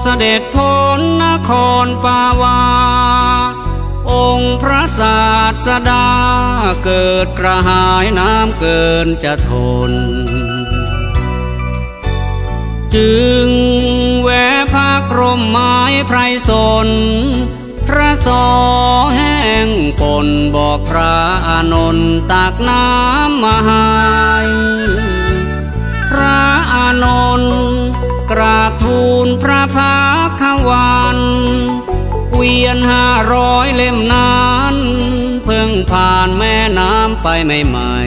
สด็จพ้นนครปาวาองค์พระศาสดาเกิดกระหายน้ำเกินจะทนจึงแวะพักร่มไม้ไพรสนพระสอแห้งปนบอกพระอานนท์ตักน้ำมาให้พระอานนท์กราบทูลพระภาควันเกวียน500 เล่มนั้นเพิ่งผ่านแม่น้ำไปใหม่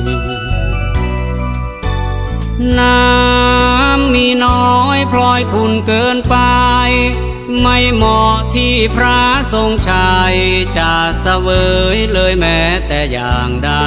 ๆน้ำมีน้อยพลอยขุ่นเกินไปไม่เหมาะที่พระทรงชัยจะเสวยเลยแม้แต่อย่างใด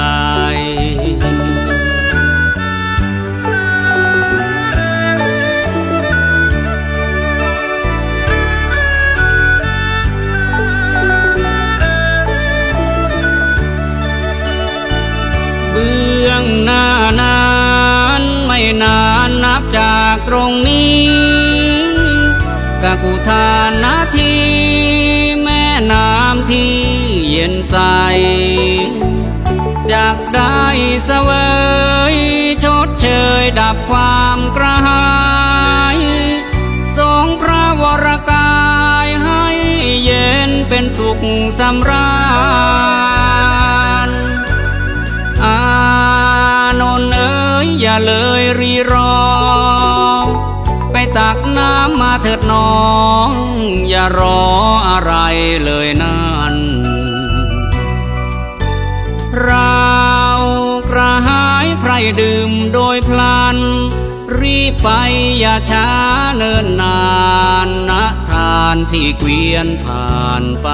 เบื้องหน้านั้นไม่นานนับจากตรงนี้กกุธานาทีแม่น้ำที่เย็นใสจากได้เสวยชดเชยดับความกระหายทรงพระวรกายให้เย็นเป็นสุขสำราญอานนท์เอ๋ยอย่าเลยรีรอไปตักน้ำมาเถิดน้องอย่ารออะไรเลยนั่นเรากระหายไพรดื่มโดยพลันรีบไปอย่าช้าเนิ่นนานณทานที่เกวียนผ่านไป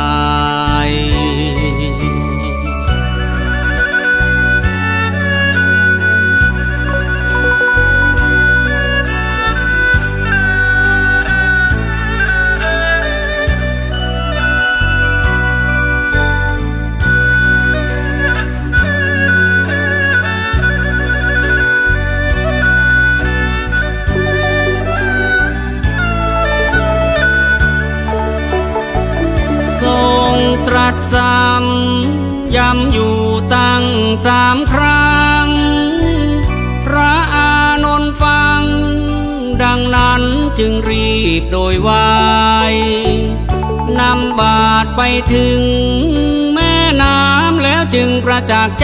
ตรัสซ้ำย้ำอยู่ตั้ง3 ครั้งพระอานนท์ฟังดังนั้นจึงรีบโดยไวนำบาตรไปถึงแม่น้ำแล้วจึงประจักษ์ใจ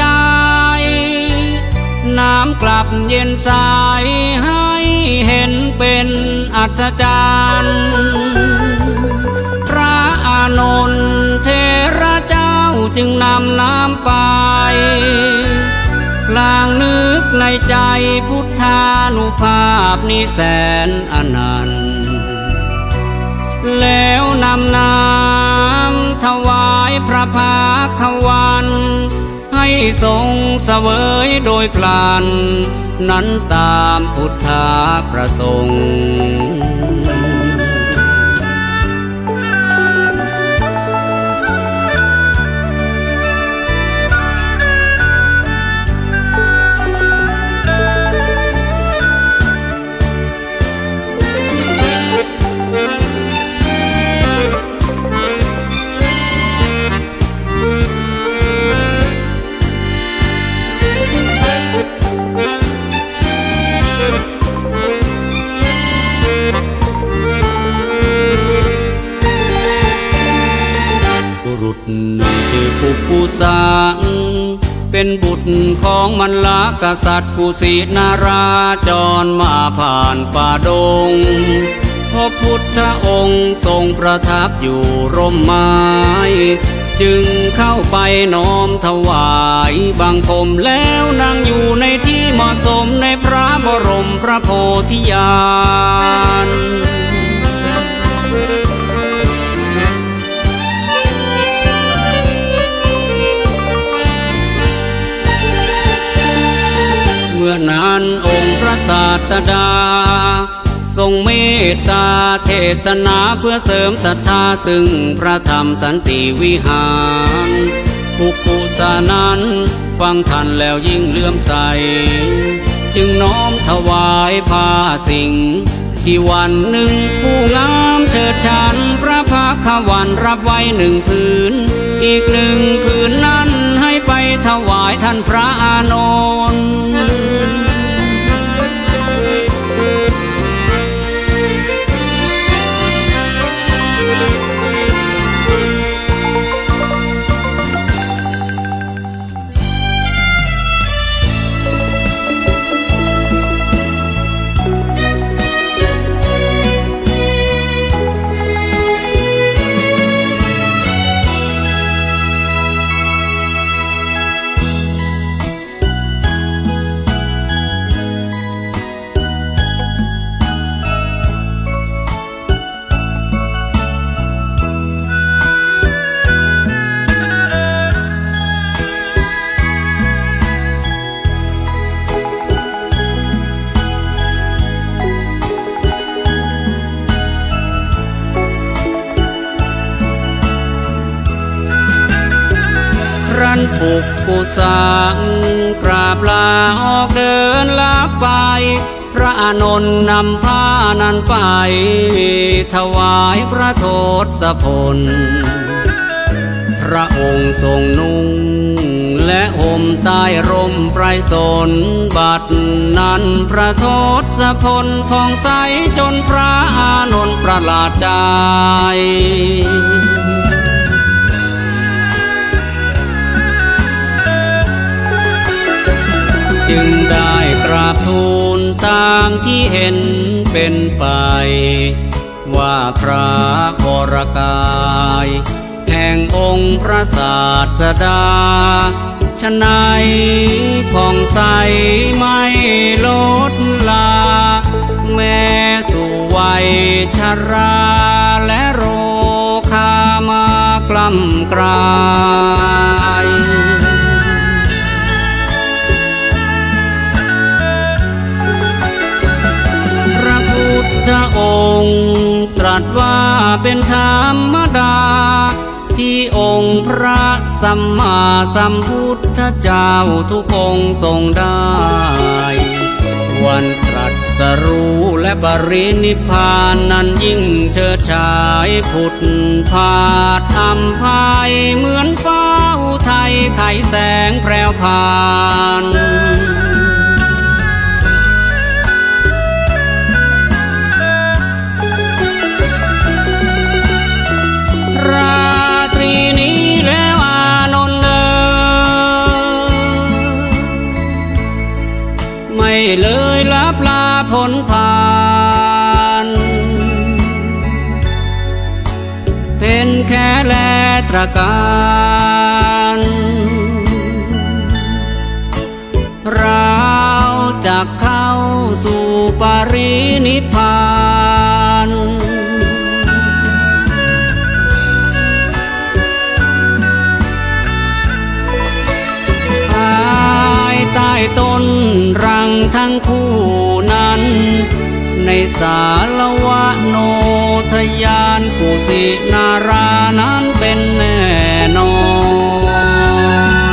น้ำกลับเย็นใสให้เห็นเป็นอัศจรรย์พระอานนท์เทระเจ้าจึงนำน้ำไปพลางนึกในใจพุทธานุภาพนี้แสนอนันต์แล้วนำน้ำถวายพระภาควันให้ทรงเสวยโดยพลันนั้นตามพุทธาประสงค์ชื่อปุกุสังเป็นบุตรของมัลลกษัตริย์กุสินาราจรมาผ่านป่าดงพบพุทธองค์ทรงประทับอยู่ร่มไม้จึงเข้าไปน้อมถวายบังคมแล้วนั่งอยู่ในที่เหมาะสมในพระบรมพระโพธิญาณเมื่อนั้นองค์พระศาสดาทรงเมตตาเทศนาเพื่อเสริมศรัทธาซึ่งพระธรรมสันติวิหารปุกุสานั้นฟังท่านแล้วยิ่งเลื่อมใสจึงน้อมถวายผ้าสิงที่วันหนึ่งผู้งามเชิดชันพระพักวันรับไว้1 ผืนอีก1 ผืนนั้นให้ไปถวายท่านพระอานนท์ปุกกุสังกราบลาออกเดินลับไปพระอานนท์นำผ้านั้นไปถวายพระโทศพลพระองค์ทรงนุ่งและห่มใต้ร่มไพรสนบัดนั้นพระโทศพลผ่องใสจนพระอานนท์ประหลาดใจจึงได้กราบทูลตามที่เห็นเป็นไปว่าพระวรกายแห่งองค์พระศาสดาฉะไหนผ่องใสไม่ลดลาแม้สู่วัยชราและโรคามากล้ำกลายพระองค์ตรัสว่าเป็นธรรมดาที่องค์พระสัมมาสัมพุทธเจ้าทุกองค์ทรงได้วันตรัสรู้และปรินิพพานนั้นยิ่งเชิดฉายผุดผาดอำไพเหมือนฟ้าอุทัยไขแสงแพรวพานราตรีนี้แล้วอานนท์ไม่เลยลับลาพ้นผ่านเป็นแค่แลตระการเราจะเข้าสู่ปรินิพพานใต้ต้นรังทั้งคู่นั้นในสาลวะโนทยานกุสินารานั้นเป็นแน่นอน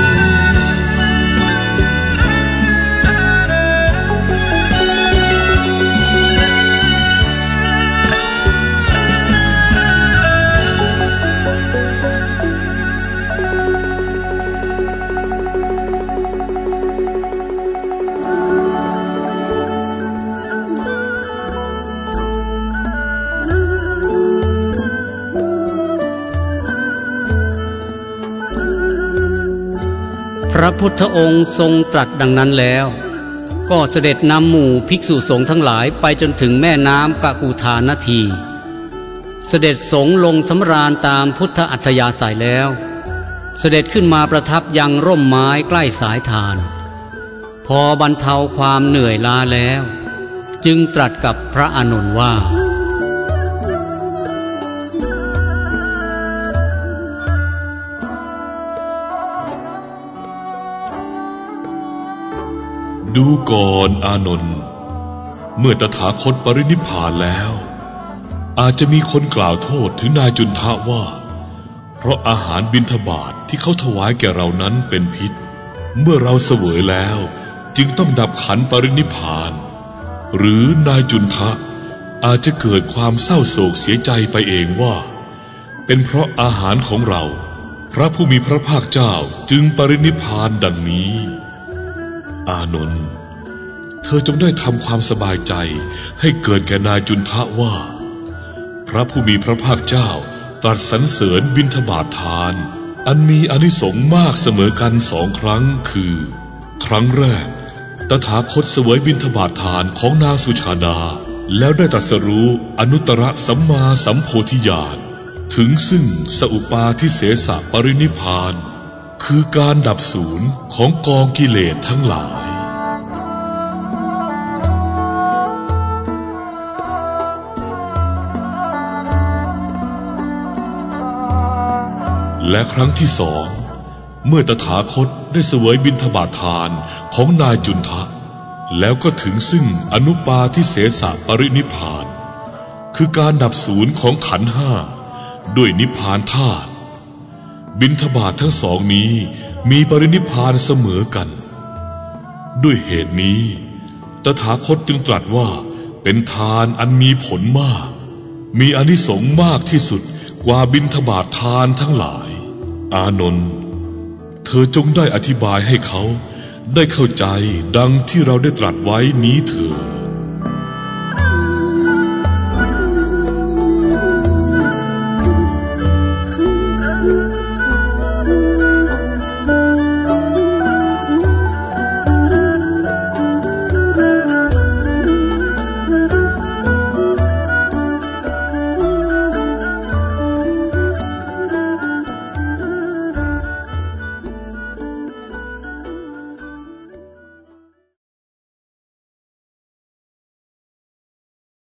พระพุทธองค์ทรงตรัสดังนั้นแล้วก็เสด็จนำหมู่ภิกษุสงฆ์ทั้งหลายไปจนถึงแม่น้ำกกุธานาทีเสด็จสงฆ์ลงสำราญตามพุทธอัธยาศัยแล้วเสด็จขึ้นมาประทับยังร่มไม้ใกล้สายทานพอบรรเทาความเหนื่อยล้าแล้วจึงตรัสกับพระอานนท์ว่าดูก่อนอานนท์เมื่อตถาคตปรินิพพานแล้วอาจจะมีคนกล่าวโทษถึงนายจุนทะว่าเพราะอาหารบิณฑบาตที่เขาถวายแก่เรานั้นเป็นพิษเมื่อเราเสวยแล้วจึงต้องดับขันปรินิพพานหรือนายจุนทะอาจจะเกิดความเศร้าโศกเสียใจไปเองว่าเป็นเพราะอาหารของเราพระผู้มีพระภาคเจ้าจึงปรินิพพานดังนี้อานนท์เธอจงได้ทำความสบายใจให้เกิดแก่นายจุนทะว่าพระผู้มีพระภาคเจ้าตรัสสรรเสริญบิณฑบาตทานอันมีอานิสงส์มากเสมอกัน2 ครั้งคือครั้งแรกตถาคตเสวยบิณฑบาตทานของนางสุชาดาแล้วได้ตรัสรู้อนุตตรสัมมาสัมโพธิญาณถึงซึ่งสอุปาทิเสสปรินิพพานคือการดับสูญของกองกิเลสทั้งหลายและครั้งที่2เมื่อตถาคตได้เสวยบิณฑบาตทานของนายจุนทะแล้วก็ถึงซึ่งอนุปาทิเสสปรินิพพานคือการดับสูญของขันธ์5ด้วยนิพพานธาตุบิณฑบาตทั้ง2นี้มีปรินิพพานเสมอกันด้วยเหตุนี้ตถาคตจึงตรัสว่าเป็นทานอันมีผลมากมีอานิสงส์มากที่สุดกว่าบิณฑบาตทานทั้งหลายอานนท์เธอจงได้อธิบายให้เขาได้เข้าใจดังที่เราได้ตรัสไว้นี้เถิด